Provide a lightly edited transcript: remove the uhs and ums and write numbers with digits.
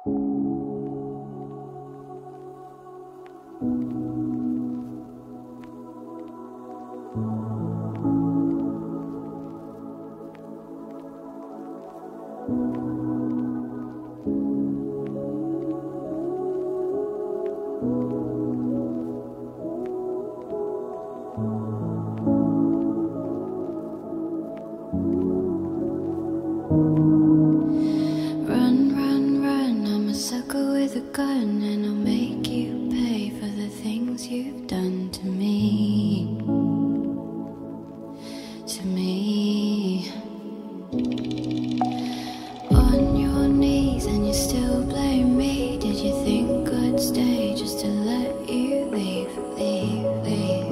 Run, run, run, I'm a sucker with a gun, and I'll make you pay for the things you've done to me. To me. On your knees and you still blame me. Did you think I'd stay just to let you leave, leave, leave?